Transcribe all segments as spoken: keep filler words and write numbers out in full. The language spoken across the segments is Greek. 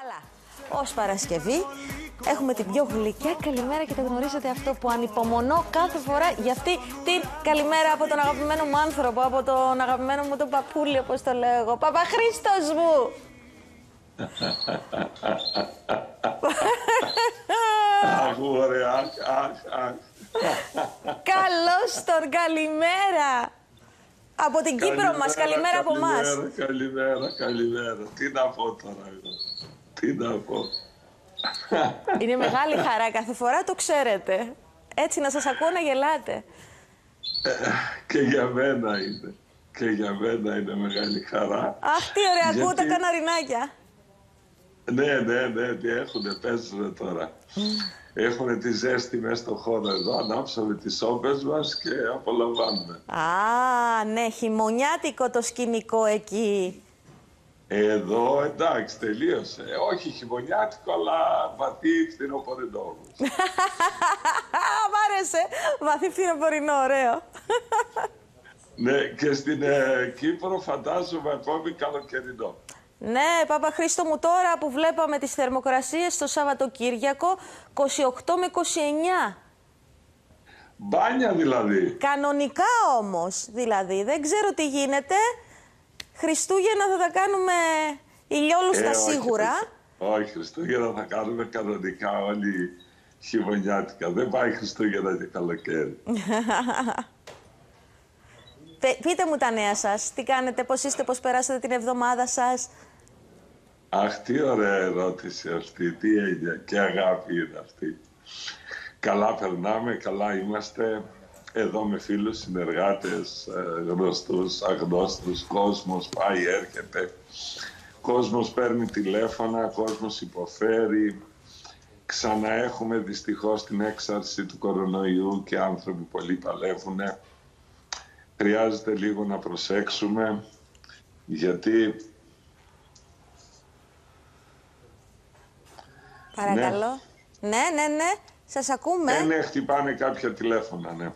Αλλά ως Παρασκευή έχουμε την πιο γλυκιά καλημέρα και το γνωρίζετε αυτό που ανυπομονώ κάθε φορά για αυτή την καλημέρα από τον αγαπημένο μου άνθρωπο, από τον αγαπημένο μου τον παππούλη, όπως το λέω εγώ. Παπαχρήστος μου! Αχ, ωραία, αχ, αχ. Καλώς τον, καλημέρα! Από την Κύπρο μας, καλημέρα από εμάς. Καλημέρα, καλημέρα, καλημέρα. Τι να πω τώρα εγώ, τι να πω. Είναι μεγάλη χαρά κάθε φορά, το ξέρετε. Έτσι να σας ακούω να γελάτε. Ε, και για μένα είναι, και για μένα είναι μεγάλη χαρά. Αχ, τι ωραία, γιατί... ακούω τα καναρινάκια. Ναι, ναι, ναι, τι έχουνε, παίζουνε τώρα. Mm. Έχουνε τη ζέστη μέσα στο χώρο εδώ, ανάψαμε τις όμπες μας και απολαμβάνουμε. Α, ναι, χειμωνιάτικο το σκηνικό εκεί. Εδώ εντάξει, τελείωσε. Όχι χειμωνιάτικο, αλλά βαθύ φθινοπορεινό. Μ' άρεσε. Βαθύ φθινοπορεινό, ωραίο. Ναι, και στην ε, Κύπρο φαντάζομαι ακόμη καλοκαιρινό. Ναι, Παπαχρήστο μου, τώρα που βλέπαμε τις θερμοκρασίες το Σαββατοκύριακο, είκοσι οκτώ με είκοσι εννιά. Μπάνια δηλαδή. Κανονικά όμως, δηλαδή. Δεν ξέρω τι γίνεται. Χριστούγεννα θα τα κάνουμε ηλιόλουστα ε, σίγουρα. Όχι, όχι, Χριστούγεννα θα κάνουμε κανονικά όλοι χειμωνιάτικα. Δεν πάει Χριστούγεννα και καλοκαίρι. Πείτε μου τα νέα σας. Τι κάνετε, πώς είστε, πώς περάσατε την εβδομάδα σας. Αχ, τι ωραία ερώτηση αυτή. Τι έγινε, και αγάπη είναι αυτή. Καλά περνάμε, καλά είμαστε. Εδώ με φίλους, συνεργάτες, γνωστούς, αγνώστους, κόσμος πάει, έρχεται. Κόσμος παίρνει τηλέφωνα, κόσμος υποφέρει. Ξαναέχουμε δυστυχώς την έξαρση του κορονοϊού και άνθρωποι πολλοί παλεύουν. Χρειάζεται λίγο να προσέξουμε, γιατί... Παρακαλώ. Ναι, ναι, ναι, ναι. Σας ακούμε. Ναι, ναι, χτυπάνε κάποια τηλέφωνα, ναι.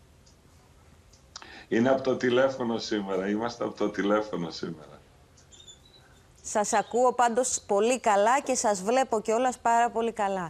Είναι από το τηλέφωνο σήμερα. Είμαστε από το τηλέφωνο σήμερα. Σας ακούω πάντως πολύ καλά και σας βλέπω κιόλας πάρα πολύ καλά.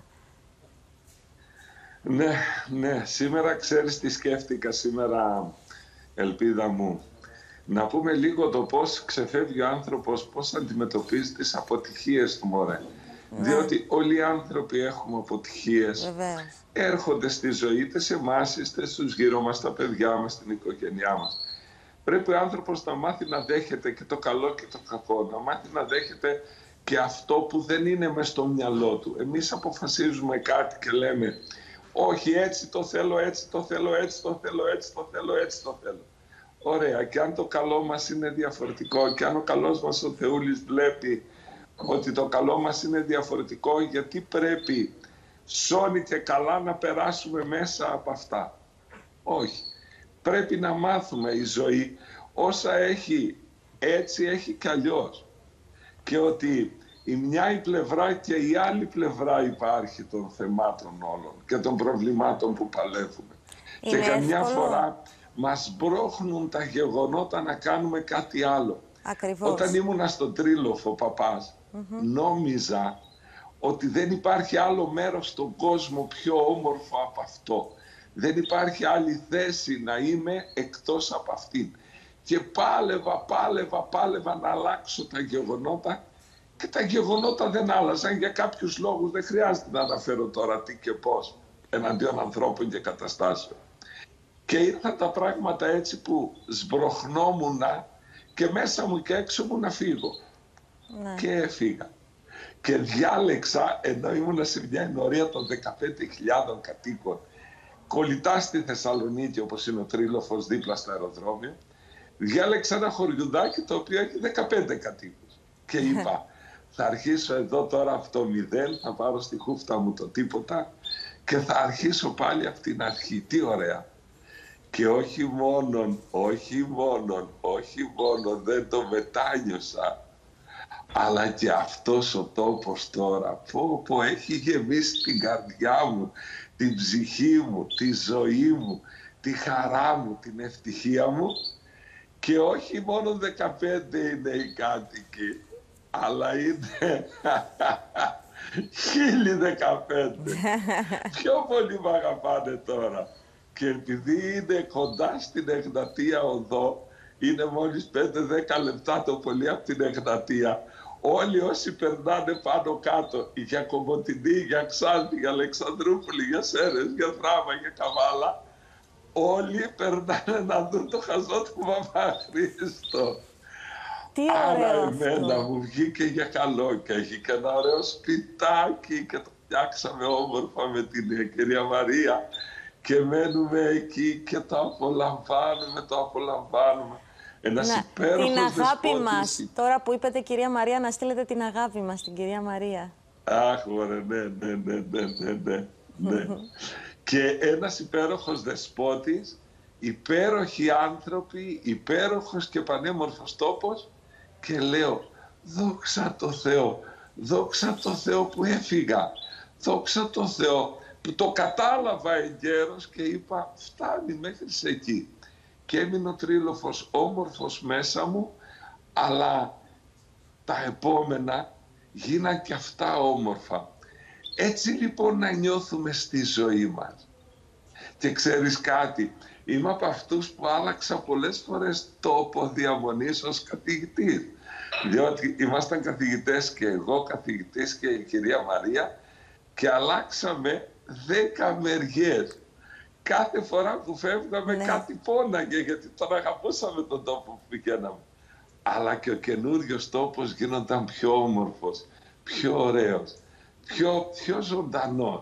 Ναι, ναι. Σήμερα ξέρεις τι σκέφτηκα σήμερα, ελπίδα μου. Να πούμε λίγο το πώς ξεφεύγει ο άνθρωπος, πώς αντιμετωπίζει τις αποτυχίες του, μωρέ. Ναι. Διότι όλοι οι άνθρωποι έχουμε αποτυχίες. Βεβαίως. Έρχονται στη ζωή, είτε σε εμάς, είτε στους γύρω μας, τα παιδιά μας, την οικογένειά μας. Πρέπει ο άνθρωπος να μάθει να δέχεται και το καλό και το κακό, να μάθει να δέχεται και αυτό που δεν είναι μες στο μυαλό του. Εμείς αποφασίζουμε κάτι και λέμε όχι, έτσι το θέλω, έτσι το θέλω, έτσι το θέλω, έτσι το θέλω, έτσι το θέλω. Ωραία, και αν το καλό μας είναι διαφορετικό και αν ο καλός μας ο Θεούλης βλέπει ότι το καλό μας είναι διαφορετικό, γιατί πρέπει σώνει και καλά να περάσουμε μέσα από αυτά. Όχι. Πρέπει να μάθουμε η ζωή όσα έχει, έτσι έχει κι αλλιώς. Και ότι η μια η πλευρά και η άλλη πλευρά υπάρχει των θεμάτων όλων και των προβλημάτων που παλεύουμε. Είναι και καμιά εύκολο. Φορά μας μπρώχνουν τα γεγονότα να κάνουμε κάτι άλλο. Ακριβώς. Όταν ήμουνα στον Τρίλοφο, παπάς, mm-hmm. νόμιζα ότι δεν υπάρχει άλλο μέρος στον κόσμο πιο όμορφο από αυτό. Δεν υπάρχει άλλη θέση να είμαι εκτός από αυτήν. Και πάλευα, πάλευα, πάλευα να αλλάξω τα γεγονότα και τα γεγονότα δεν άλλαζαν για κάποιους λόγους. Δεν χρειάζεται να αναφέρω τώρα τι και πώς εναντίον ανθρώπων και καταστάσεων. Και ήρθαν τα πράγματα έτσι που σμπροχνόμουνα και μέσα μου και έξω μου να φύγω. Ναι. Και έφυγα. Και διάλεξα, ενώ ήμουν σε μια ενορία των δεκαπέντε χιλιάδων κατοίκων, κολλητά στη Θεσσαλονίκη, όπως είναι ο Τρίλοφος δίπλα στο αεροδρόμιο, διάλεξα ένα χωριουδάκι το οποίο έχει δεκαπέντε κατοίκους. Και είπα, θα αρχίσω εδώ τώρα από το μηδέν, θα πάρω στη χούφτα μου το τίποτα και θα αρχίσω πάλι από την αρχή. Τι ωραία. Και όχι μόνον, όχι μόνον, όχι μόνον, δεν το μετάνιωσα. Αλλά και αυτός ο τόπος τώρα, πω, πω, έχει γεμίσει την καρδιά μου, την ψυχή μου, τη ζωή μου, τη χαρά μου, την ευτυχία μου. Και όχι μόνο δεκαπέντε είναι οι κάτοικοι, αλλά είναι χίλιοι δεκαπέντε. Πιο πολύ με αγαπάνε τώρα. Και επειδή είναι κοντά στην Εγνατία οδό, είναι μόλις πέντε δέκα λεπτά το πολύ από την Εγνατία, όλοι όσοι περνάνε πάνω κάτω, για Κομοτηνή, για Ξάνθη, για Αλεξανδρούπολη, για Σέρες, για Δράμα, για Καβάλα, όλοι περνάνε να δουν το χαζό του Παπαχρήστο. Τι Άρα ωραίο εμένα αυτό. μου βγήκε για καλό και έχει και ένα ωραίο σπιτάκι και το φτιάξαμε όμορφα με την κυρία Μαρία και μένουμε εκεί και το απολαμβάνουμε, το απολαμβάνουμε. Ένας Να, υπέροχος την αγάπη δεσπότης. μας. Τώρα που είπατε κυρία Μαρία, να στείλετε την αγάπη μας στην κυρία Μαρία. Αχ, ωραία, ναι, ναι, ναι, ναι, ναι, ναι, ναι. Και ένας υπέροχος δεσπότης, υπέροχοι άνθρωποι, υπέροχος και πανέμορφος τόπος και λέω, δόξα τω Θεώ, δόξα τω Θεώ που έφυγα, δόξα τω Θεώ που το κατάλαβα εγκαίρος και είπα φτάνει μέχρι εκεί. Και έμεινε ο Τρίλοφος όμορφος μέσα μου, αλλά τα επόμενα γίναν και αυτά όμορφα. Έτσι λοιπόν να νιώθουμε στη ζωή μας. Και ξέρεις κάτι, είμαι από αυτούς που άλλαξα πολλές φορές τόπο διαμονής ως καθηγητής. Διότι ήμασταν καθηγητές και εγώ καθηγητής και η κυρία Μαρία και αλλάξαμε δέκα μεριές. Κάθε φορά που φεύγαμε ναι. κάτι πόναγε γιατί τον αγαπούσαμε τον τόπο που πηγαίναμε. Αλλά και ο καινούριος τόπος γίνονταν πιο όμορφος, πιο ωραίος, πιο, πιο ζωντανός.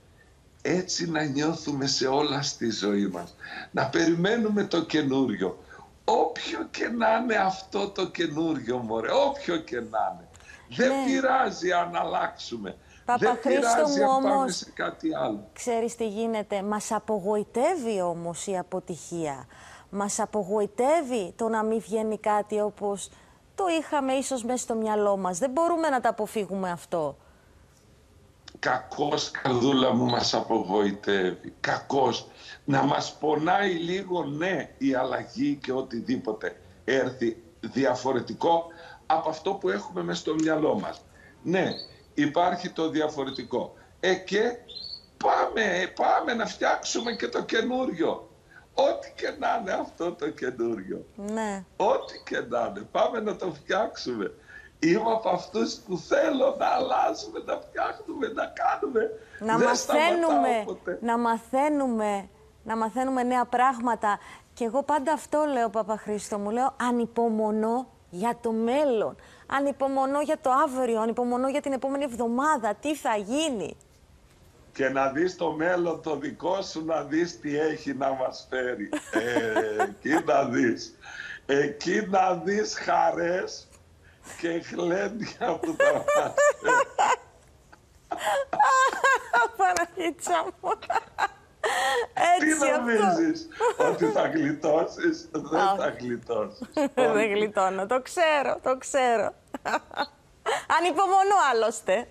Έτσι να νιώθουμε σε όλα στη ζωή μας. Να περιμένουμε το καινούριο. Όποιο και να είναι αυτό το καινούριο, μωρέ, όποιο και να είναι. Δεν ναι. πειράζει αν αλλάξουμε. Παπαχρήστο μου όμως, σε κάτι άλλο. Ξέρεις τι γίνεται, μας απογοητεύει όμως η αποτυχία. Μας απογοητεύει το να μην βγαίνει κάτι όπως το είχαμε ίσως μέσα στο μυαλό μας. Δεν μπορούμε να τα αποφύγουμε αυτό. Κακός, καρδούλα μου, μας απογοητεύει. Κακός. Να μας πονάει λίγο, ναι, η αλλαγή και οτιδήποτε έρθει διαφορετικό από αυτό που έχουμε μέσα στο μυαλό μας. Ναι, υπάρχει το διαφορετικό. Ε, και πάμε, πάμε να φτιάξουμε και το καινούριο. Ό,τι και να είναι αυτό το καινούριο. Ναι. Ό,τι και να είναι. Πάμε να το φτιάξουμε. Είμαι από αυτούς που θέλω να αλλάζουμε, να φτιάχνουμε, να κάνουμε. Να Δεν μαθαίνουμε, ποτέ. να μαθαίνουμε, να μαθαίνουμε νέα πράγματα. Και εγώ πάντα αυτό λέω, Παπαχρήστο μου, λέω ανυπομονώ για το μέλλον. Ανυπομονώ για το αύριο, ανυπομονώ για την επόμενη εβδομάδα. Τι θα γίνει. Και να δεις το μέλλον το δικό σου, να δεις τι έχει να μας φέρει. Ε, εκεί να δεις. Εκεί να δεις χαρές και γλέντια που θα μας φέρει. Παναγίτσα μου. Τι νομίζεις, ότι θα γλιτώσεις? Δεν θα γλιτώσεις. Δεν γλιτώνω, το ξέρω, το ξέρω. Ανυπομονώ άλλωστε.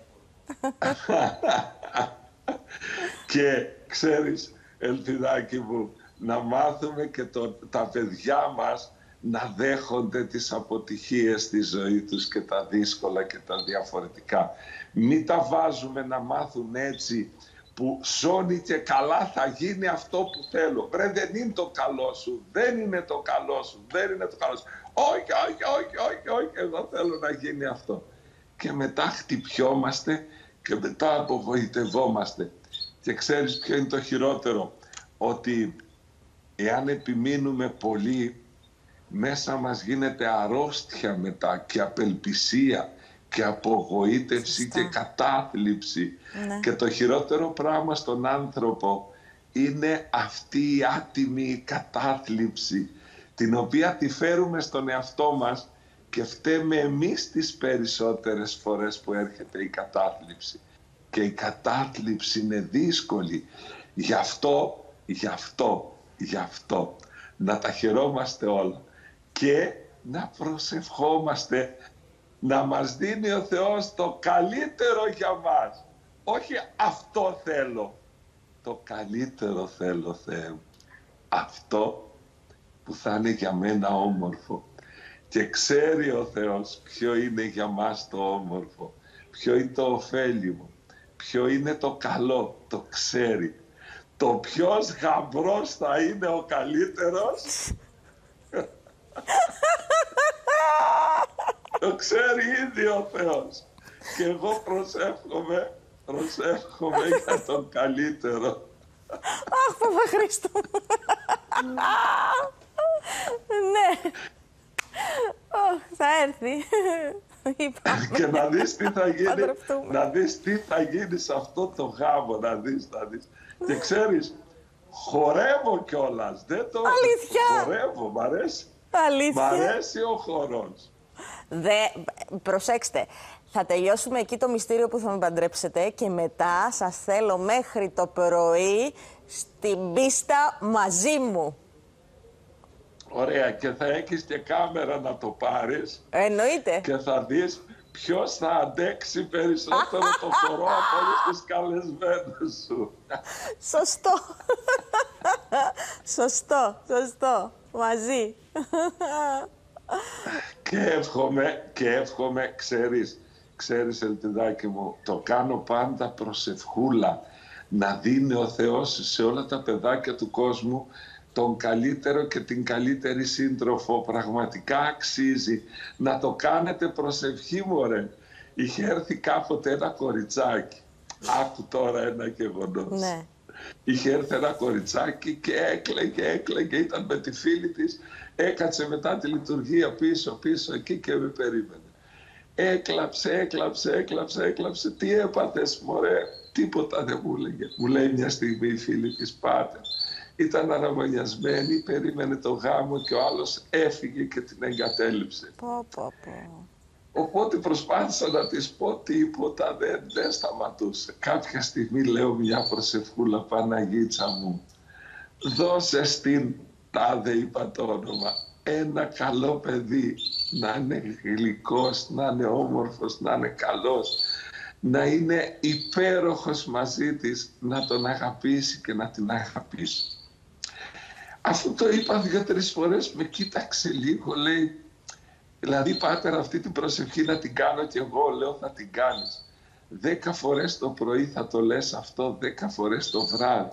Και ξέρεις, Ελπιδάκη μου, να μάθουμε και το, τα παιδιά μας να δέχονται τις αποτυχίες στη ζωή τους και τα δύσκολα και τα διαφορετικά. Μην τα βάζουμε να μάθουν έτσι που σώνει και καλά θα γίνει αυτό που θέλω. Βρε, δεν είναι το καλό σου, δεν είναι το καλό σου, δεν είναι το καλό σου. Όχι, όχι, όχι, όχι, όχι, εγώ θέλω να γίνει αυτό. Και μετά χτυπιόμαστε και μετά απογοητευόμαστε. Και ξέρεις ποιο είναι το χειρότερο? Ότι εάν επιμείνουμε πολύ, μέσα μας γίνεται αρρώστια μετά και απελπισία και απογοήτευση και κατάθλιψη. Ναι. Και το χειρότερο πράγμα στον άνθρωπο είναι αυτή η άτιμη κατάθλιψη, την οποία τη φέρουμε στον εαυτό μας και φταίμε εμείς τις περισσότερες φορές που έρχεται η κατάθλιψη. Και η κατάθλιψη είναι δύσκολη. Γι' αυτό, γι' αυτό, γι' αυτό να τα χαιρόμαστε όλα και να προσευχόμαστε να μας δίνει ο Θεός το καλύτερο για μας. Όχι αυτό θέλω, το καλύτερο θέλω, Θεέ μου. Αυτό που θα είναι για μένα όμορφο. Και ξέρει ο Θεός ποιο είναι για μας το όμορφο, ποιο είναι το ωφέλιμο, ποιο είναι το καλό, το ξέρει. Το ποιος γαμπρός θα είναι ο καλύτερος, το ξέρει ήδη ο Θεός. Και εγώ προσεύχομαι, προσεύχομαι για τον καλύτερο. Αχ, Παπαχρήστο μου. Ναι. Θα έρθει. Και να δεις τι θα γίνει, να δεις τι θα γίνει σε αυτό το γάμο, να δεις, να δεις. Και ξέρεις, χορεύω κιόλας, δεν το... Αλήθεια. Χορεύω, μ' αρέσει. Αλήθεια. Μ' αρέσει ο χορός. Δε, προσέξτε, θα τελειώσουμε εκεί το μυστήριο που θα με παντρέψετε και μετά σας θέλω μέχρι το πρωί στην πίστα μαζί μου. Ωραία, και θα έχεις και κάμερα να το πάρεις. Εννοείται. Και θα δεις ποιος θα αντέξει περισσότερο το χορό από όλους τους καλεσμένους σου. Σωστό. Σωστό, σωστό. Μαζί. Και εύχομαι, και εύχομαι, ξέρεις, ξέρεις Ελπιδάκη μου, το κάνω πάντα προσευχούλα, να δίνει ο Θεός σε όλα τα παιδάκια του κόσμου τον καλύτερο και την καλύτερη σύντροφο. Πραγματικά αξίζει να το κάνετε προσευχή, μωρέ. Είχε έρθει κάποτε ένα κοριτσάκι, άκου τώρα ένα γεγονός. Ναι. Είχε έρθει ένα κοριτσάκι και έκλαιγε, έκλαιγε, ήταν με τη φίλη της, έκατσε μετά τη λειτουργία πίσω, πίσω εκεί και με περίμενε. Έκλαψε, έκλαψε, έκλαψε, έκλαψε, τι έπαθες μωρέ, τίποτα δεν μου έλεγε. Μου λέει μια στιγμή η φίλη της, πάτερ. Ήταν αναμονιασμένη, περίμενε το γάμο και ο άλλος έφυγε και την εγκατέλειψε. Πω, πω, πω. Οπότε προσπάθησα να της πω τίποτα, δεν, δεν σταματούσε. Κάποια στιγμή λέω μια προσευχούλα, Παναγίτσα μου, δώσε στην, τάδε είπα το όνομα, ένα καλό παιδί, να είναι γλυκός, να είναι όμορφος, να είναι καλός, να είναι υπέροχος μαζί της, να τον αγαπήσει και να την αγαπήσει. Αφού το είπα δύο-τρεις φορές, με κοίταξε λίγο, λέει, δηλαδή πάτερ αυτή την προσευχή να την κάνω κι εγώ, λέω θα την κάνεις. Δέκα φορές το πρωί θα το λες αυτό, δέκα φορές το βράδυ.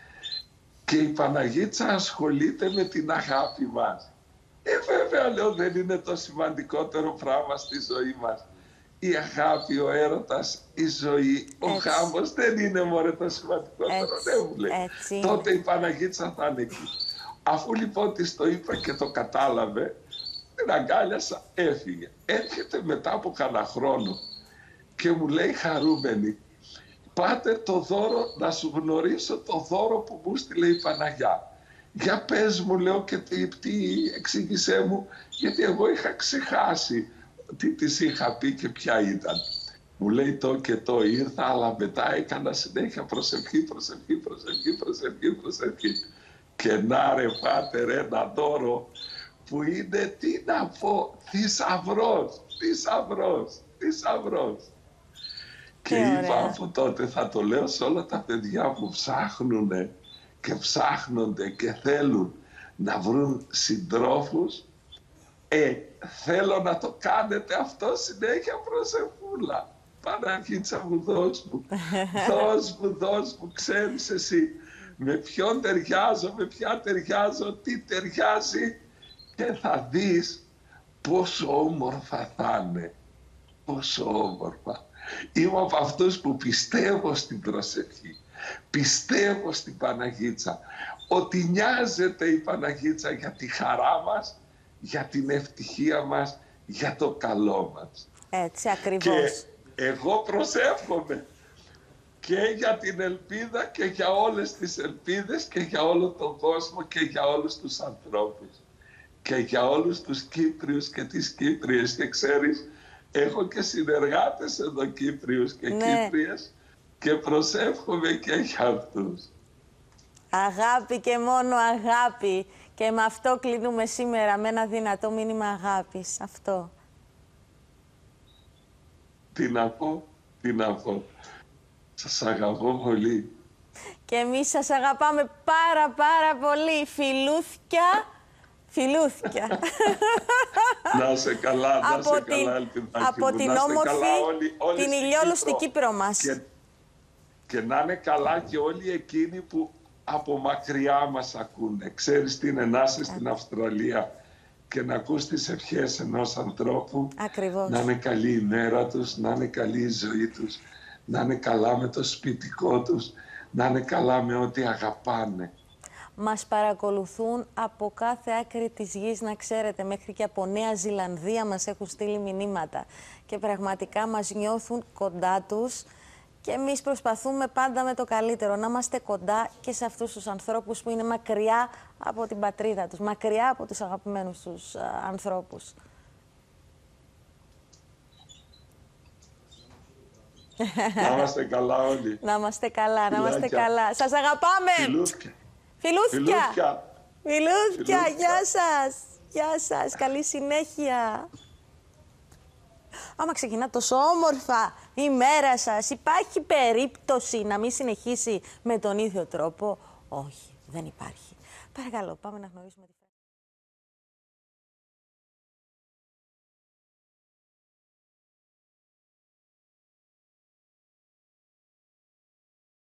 Και η Παναγίτσα ασχολείται με την αγάπη μας. Ε βέβαια λέω δεν είναι το σημαντικότερο πράγμα στη ζωή μας. Η αγάπη, ο έρωτας, η ζωή, ο έτσι. Γάμος δεν είναι μωρέ το σημαντικότερο, έτσι. Ναι μου λέει. Έτσι. Τότε η Παναγίτσα θα είναι εκεί. Αφού λοιπόν της το είπα και το κατάλαβε, την αγκάλιασα, έφυγε. Έρχεται μετά από κανένα χρόνο και μου λέει χαρούμενη, πάτε το δώρο, να σου γνωρίσω το δώρο που μου στείλε η Παναγιά. Για πες μου, λέω, και τι, τι εξήγησέ μου, γιατί εγώ είχα ξεχάσει τι της είχα πει και ποια ήταν. Μου λέει το και το ήρθα, αλλά μετά έκανα συνέχεια προσευχή, προσευχή, προσευχή, προσευχή, προσευχή. Και να ρε πάτερ ένα δώρο που είναι, τι να πω, θησαυρός, θησαυρός, θησαυρός. Και είπα από τότε θα το λέω σε όλα τα παιδιά που ψάχνουνε και ψάχνονται και θέλουν να βρουν συντρόφους, ε, θέλω να το κάνετε αυτό συνέχεια προσευχούλα. Παναγίτσα μου, δώσ' μου, δώσ' μου, δώσ' μου, ξέρεις εσύ με ποιον ταιριάζω, με ποια ταιριάζω, τι ταιριάζει και θα δεις πόσο όμορφα θα είναι, πόσο όμορφα. Είμαι από αυτούς που πιστεύω στην προσευχή, πιστεύω στην Παναγίτσα, ότι νοιάζεται η Παναγίτσα για τη χαρά μας, για την ευτυχία μας, για το καλό μας. Έτσι ακριβώς. Και εγώ προσεύχομαι και για την ελπίδα και για όλες τις ελπίδες και για όλο τον κόσμο και για όλους τους ανθρώπους και για όλους τους Κύπριους και τις Κύπριες. Και ξέρεις, έχω και συνεργάτες εδώ Κύπριους και ναι. Κύπριες και προσεύχομαι και για αυτούς. Αγάπη και μόνο αγάπη. Και με αυτό κλείνουμε σήμερα, με ένα δυνατό μήνυμα αγάπης. Αυτό. Τι να πω, τι να πω. Σας αγαπώ πολύ. Και εμείς σας αγαπάμε πάρα πάρα πολύ. Φιλούθκια Φιλούθια. Να είσαι καλά, να από είσαι την, καλά, Ελπιδάκη από μου. την Να είστε όμορφη, καλά όλοι, όλοι την στην ηλιόλουστη Κύπρο. Κύπρο μας. Και, και να είναι καλά και όλοι εκείνοι που από μακριά μας ακούνε. Ξέρεις τι είναι να είσαι στην Αυστραλία και να ακούς τις ευχές ενός ανθρώπου. Ακριβώς. Να είναι καλή η μέρα τους, να είναι καλή η ζωή τους, να είναι καλά με το σπιτικό τους, να είναι καλά με ό,τι αγαπάνε. Μας παρακολουθούν από κάθε άκρη της γης, να ξέρετε, μέχρι και από Νέα Ζηλανδία μας έχουν στείλει μηνύματα και πραγματικά μας νιώθουν κοντά τους και εμείς προσπαθούμε πάντα με το καλύτερο, να είμαστε κοντά και σε αυτούς τους ανθρώπους που είναι μακριά από την πατρίδα τους, μακριά από τους αγαπημένους τους α, ανθρώπους. Να είμαστε καλά όλοι. Να είμαστε καλά, να είμαστε Φιλάκια. καλά. Σας αγαπάμε! Φιλούθια. Φιλούθια! Φιλούθια. Φιλούθια, Φιλούθια. γεια σας! Γεια σας, καλή συνέχεια! Άμα ξεκινά τόσο όμορφα η μέρα σας, υπάρχει περίπτωση να μην συνεχίσει με τον ίδιο τρόπο? Όχι, δεν υπάρχει. Παρακαλώ, πάμε να γνωρίσουμε τη